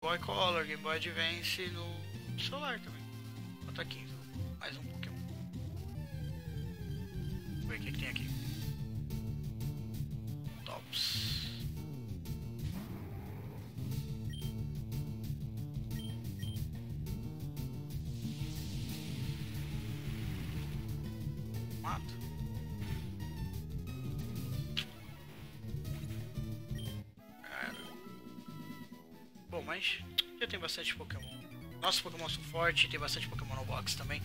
Boy Color, Game Boy Advance no celular também. Bota aqui, mais um Pokémon. Vamos ver o que tem aqui. Tops. Mato. Bom, mas já tem bastante Pokémon. Nossos Pokémon são fortes, tem bastante Pokémon no box também.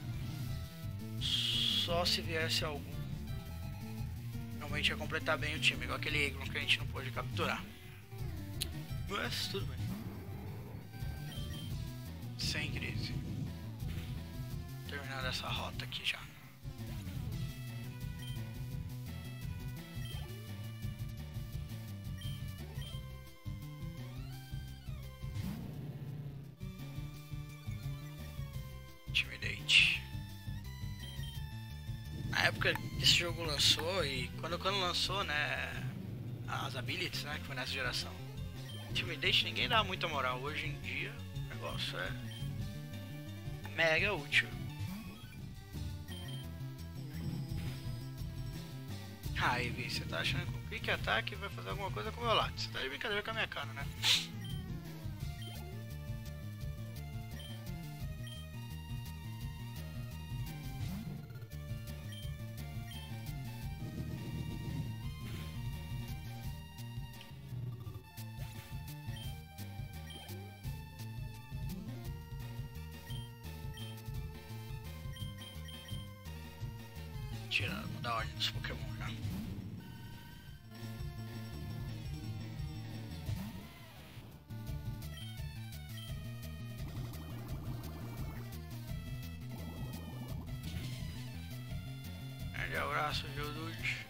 Só se viesse algum, realmente ia completar bem o time, igual aquele Eggron que a gente não pôde capturar. Mas tudo bem. Sem crise. Terminando essa rota aqui já. Intimidate. Na época que esse jogo lançou e quando lançou, né, as abilities, né, que foi nessa geração, Intimidate ninguém dá muita moral. Hoje em dia o negócio é mega útil. Aí, Vi, você tá achando que o Quick Attack vai fazer alguma coisa com o meu lado? Você tá de brincadeira com a minha cara, né? Tirando, mudar a ordem dos Pokémon já. Grande abraço, Geodude.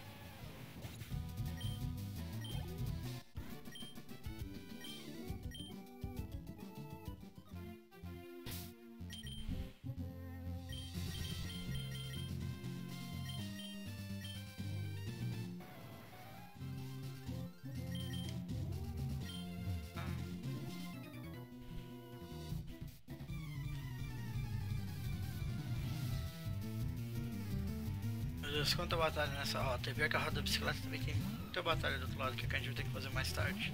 Quanta batalha nessa rota. E pior que a rota da bicicleta também tem muita batalha do outro lado que a gente vai ter que fazer mais tarde.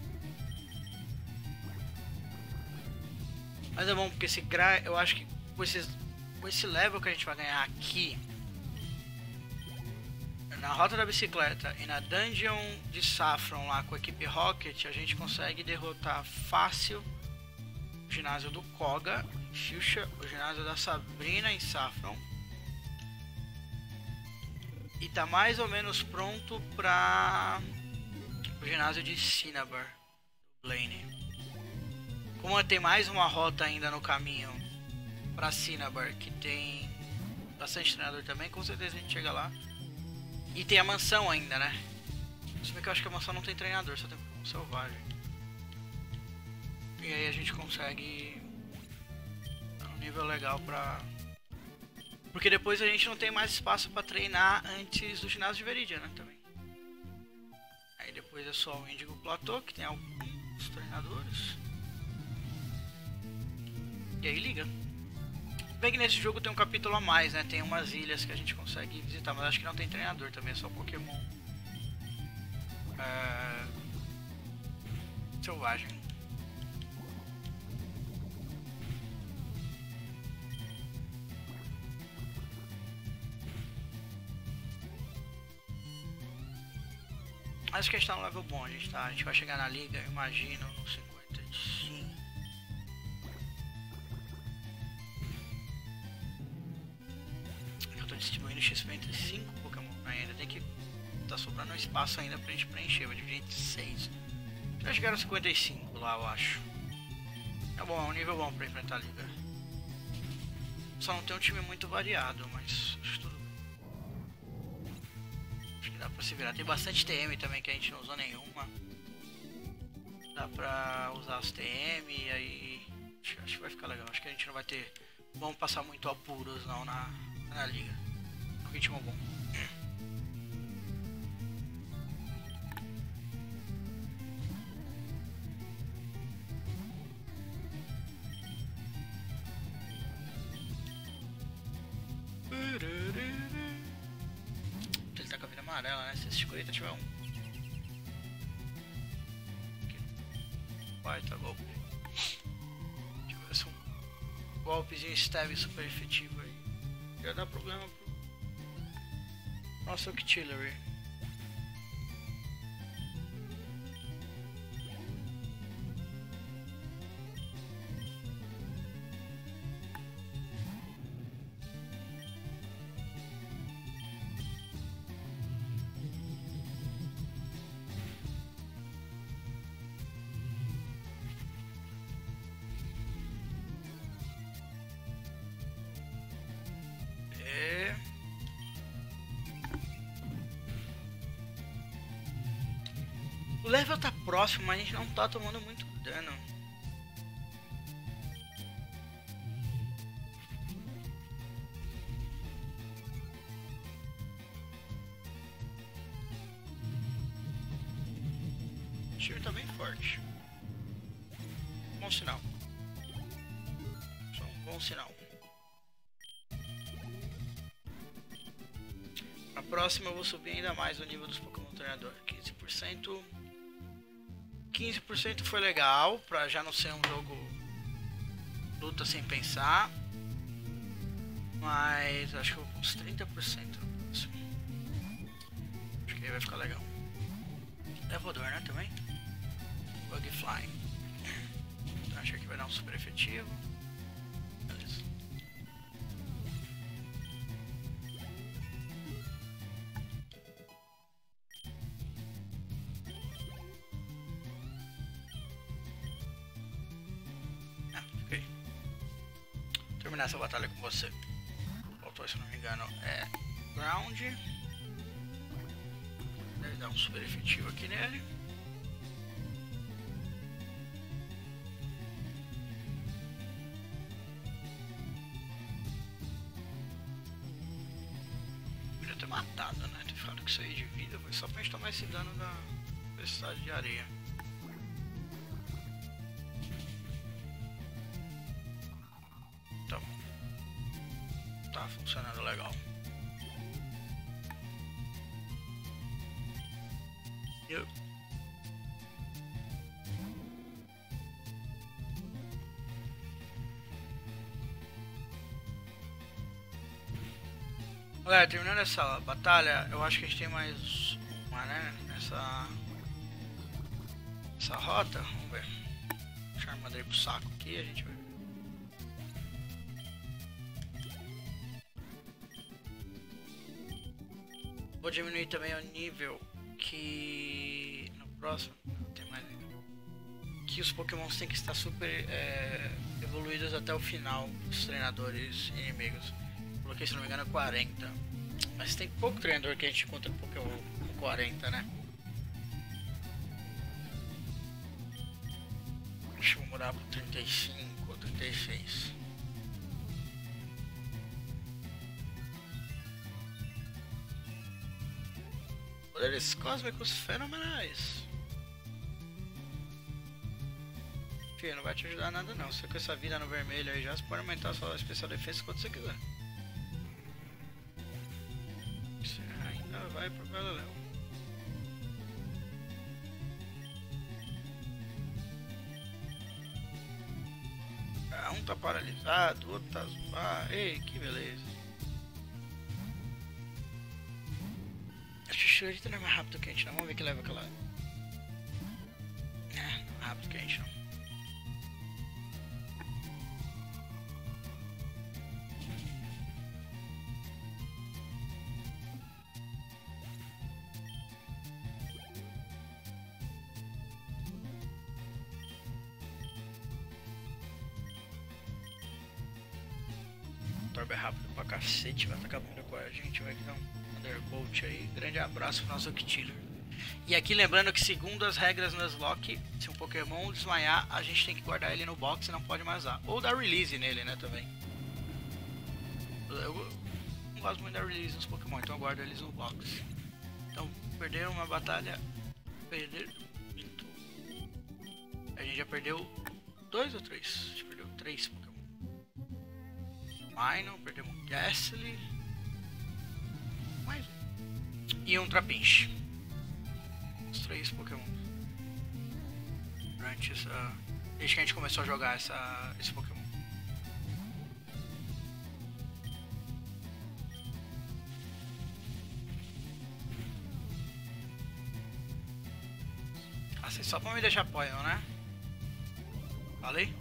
Mas é bom porque eu acho que com esse level que a gente vai ganhar aqui na rota da bicicleta e na dungeon de Saffron lá com a equipe Rocket, a gente consegue derrotar fácil o ginásio do Koga em Fuchsia, o ginásio da Sabrina em Saffron. E tá mais ou menos pronto para o ginásio de Cinnabar, do Blaine. Como tem mais uma rota ainda no caminho para Cinnabar, que tem bastante treinador também, com certeza a gente chega lá. E tem a mansão ainda, né? Se bem que eu acho que a mansão não tem treinador, só tem Pokémon selvagem. E aí a gente consegue um nível legal pra... Porque depois a gente não tem mais espaço para treinar antes do ginásio de Viridian, né, também. Aí depois é só o Indigo Plateau, que tem alguns treinadores. E aí liga. Bem que nesse jogo tem um capítulo a mais, né, tem umas ilhas que a gente consegue visitar, mas acho que não tem treinador também, é só Pokémon selvagem. Acho que a gente tá no level bom, a gente vai chegar na liga, eu imagino, no 55. Eu tô distribuindo XP entre 5 Pokémon ainda, tem que tá sobrando um espaço ainda pra gente preencher, vou dividir entre 6. Já chegaram a 55 lá, eu acho. É bom, é um nível bom pra enfrentar a liga. Só não tem um time muito variado, mas acho tudo. Dá pra se virar. Tem bastante TM também que a gente não usou nenhuma. Dá pra usar as TM e aí acho que vai ficar legal. Acho que a gente não vai ter... Vamos passar muito apuros não na liga. É um ritmo bom. amarela, né? Se esse escolheta tiver um. Baita golpe. Deixa eu ver se um golpezinho stab super efetivo aí. Já dá problema pro nosso Octillery. O level tá próximo, mas a gente não tá tomando muito dano. O time tá bem forte. Bom sinal. Só um bom sinal. Na próxima eu vou subir ainda mais o nível dos Pokémon treinador. 15%. 15% foi legal, pra já não ser um jogo luta sem pensar. Mas acho que uns 30% no próximo. Acho que aí vai ficar legal. Levador, né, também? Bug Flying. Então acho que vai dar um super efetivo. Beleza. Terminar essa batalha com você. Faltou, se não me engano, é Ground. Deve dar um super efetivo aqui nele. Podia ter matado, né? Ter ficado com isso aí de vida. Foi só pra gente tomar esse dano da tempestade de areia. Tá funcionando legal. Galera, terminando essa batalha, eu acho que a gente tem mais uma, né? Essa rota. Vamos ver. Deixa eu mandar ele pro saco aqui, a gente vai. Vou diminuir também o nível que no próximo tem mais que os Pokémons têm que estar super evoluídos até o final, os treinadores inimigos. Coloquei, se não me engano, 40. Mas tem pouco treinador que a gente encontra Pokémon com 40, né? Deixa eu mudar para 35 ou 36. Poderes cósmicos fenomenais. Filho, não vai te ajudar nada não. Você com essa vida no vermelho aí já, você pode aumentar a sua especial defesa quando você quiser. Você ainda vai pro paralelo. Um tá paralisado, o outro tá zoado. Ei, que beleza. A Xuxurita não é mais rápido que a gente não. Vamos ver que leva aquela. Não é mais rápido que a gente não. O Torb é rápido pra cacete, vai atacar muito com a gente, vai dar um Thunderbolt aí. Grande abraço pro nosso Octillery. E aqui lembrando que segundo as regras Nuzlocke, se um Pokémon desmaiar, a gente tem que guardar ele no box e não pode mais usar. Ou dar release nele, né, também. Eu não gosto muito de dar release nos Pokémon, então eu guardo eles no box. Então, perderam uma batalha. A gente já perdeu 2 ou 3? A gente perdeu 3 Pokémon. Minor, perdemos Ghastly. Mais um. E um Trapinch. Os 3 Pokémon. Durante essa... Desde que a gente começou a jogar esse Pokémon. Assim, só pra me deixar Poison, né? Falei?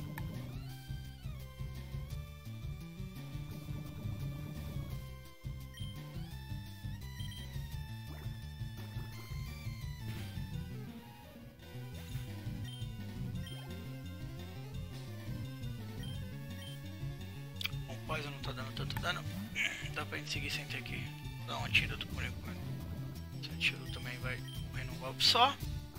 Poison não tá dando tanto dano. Dá pra gente seguir sem ter que dar um antídoto por enquanto. Esse antídoto também vai morrer num golpe só.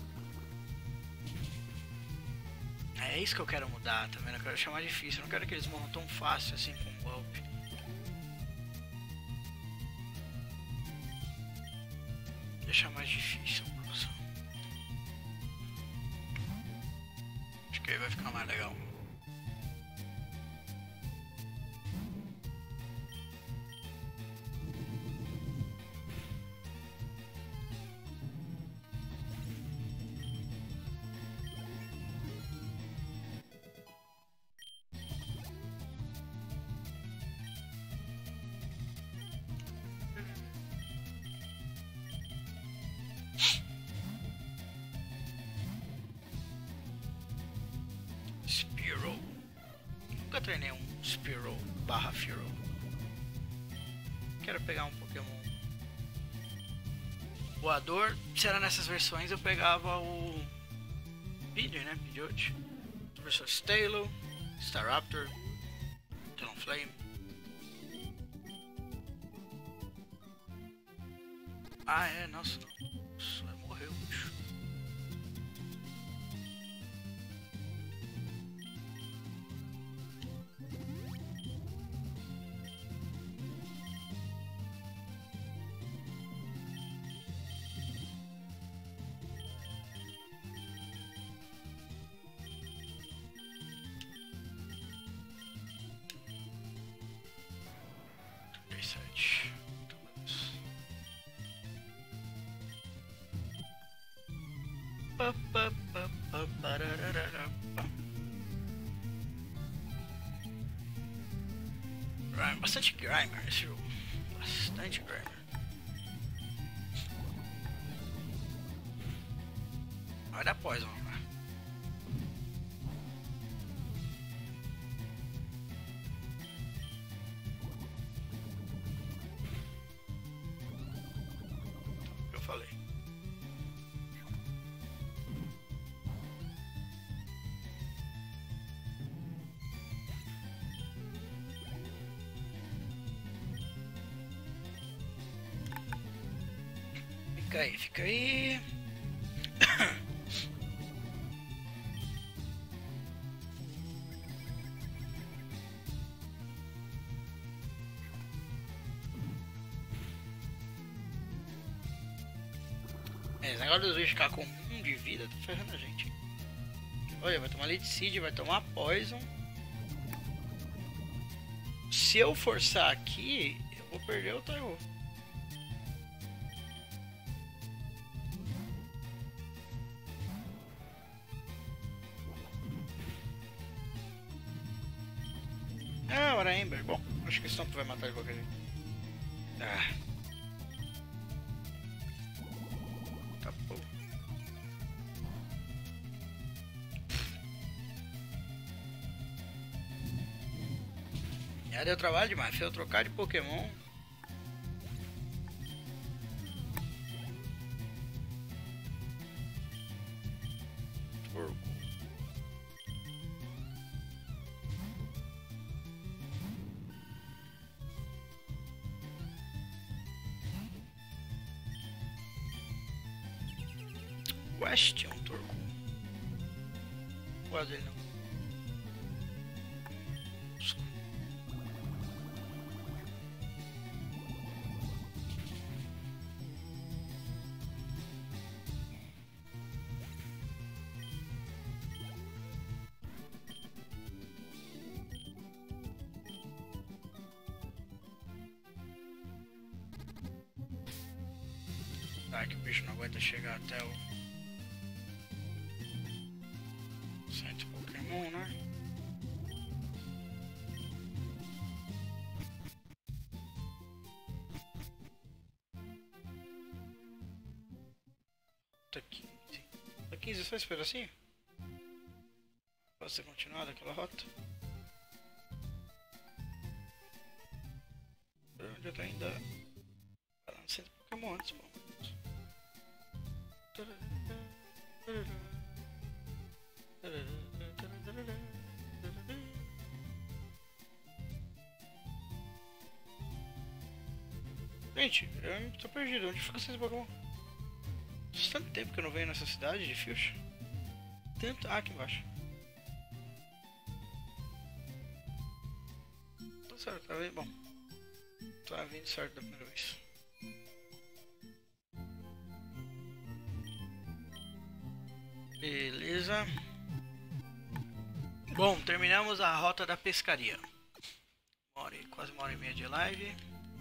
É isso que eu quero mudar também. Eu quero deixar mais difícil. Eu não quero que eles morram tão fácil assim com um golpe. Deixar mais difícil a produção. Acho que aí vai ficar mais legal. Nunca treinei um Spearow / Fearow. Quero pegar um Pokémon voador. Se era nessas versões eu pegava o Pidgey, né? Pidgeot. Versão Stalo, Staraptor, Talonflame. Ah é, nossa. Nossa, morreu o bicho. Bastante Grimer esse jogo. Bastante Grimer. Vai dar Poison, né? O que eu falei. Fica aí. Esse negócio dos bichos ficar com 1 de vida tá ferrando a gente. Olha, vai tomar Lead Seed, vai tomar Poison. Se eu forçar aqui, eu vou perder o Taiwo. Ah, ora Ember. Bom, acho que o Stomp vai matar de qualquer jeito. Ah. Tá bom. Já deu trabalho demais, foi eu trocar de Pokémon. Question, Turco. Quase ele não. Vai que o bicho não aguenta chegar até o centro Pokémon, né? Tá 15. Tá 15 só esse pedacinho? Pode ser continuada aquela rota? Eu tô ainda lá no centro Pokémon antes, pô. Gente, eu tô perdido. Onde fica esse Pokémon? Faz tanto tempo que eu não venho nessa cidade de Fios. Tanto. Ah, aqui embaixo. Tá certo, tá bem bom. Tá vindo certo da primeira vez. Beleza. Bom, terminamos a rota da pescaria. Quase uma hora e meia de live.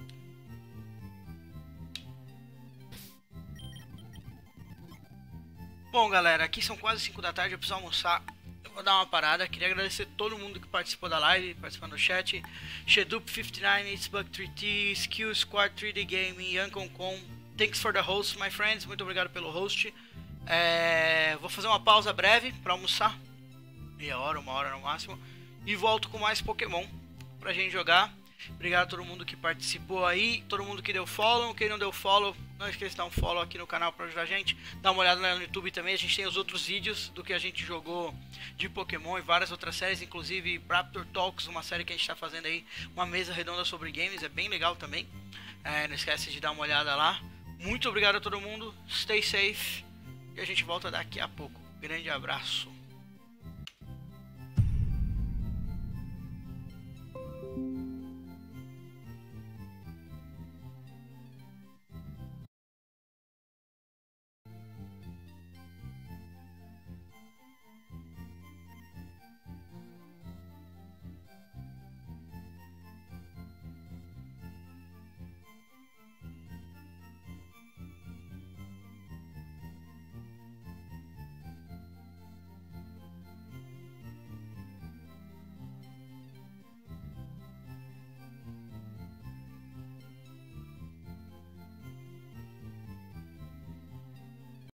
Bom, galera, aqui são quase 5 da tarde, eu preciso almoçar. Eu vou dar uma parada. Queria agradecer todo mundo que participou da live, participando do chat. Shedup59, It's Bug3T, Skill Squad 3D Gaming, Yankoncom. Thanks for the host, my friends. Muito obrigado pelo host. Vou fazer uma pausa breve para almoçar. Meia hora, uma hora no máximo. E volto com mais Pokémon pra gente jogar. Obrigado a todo mundo que participou aí, todo mundo que deu follow. Quem não deu follow, não esqueça de dar um follow aqui no canal para ajudar a gente. Dá uma olhada lá no YouTube também, a gente tem os outros vídeos do que a gente jogou de Pokémon e várias outras séries, inclusive Braptor Talks, uma série que a gente está fazendo aí, uma mesa redonda sobre games, é bem legal também. Não esquece de dar uma olhada lá. Muito obrigado a todo mundo, stay safe e a gente volta daqui a pouco. Grande abraço.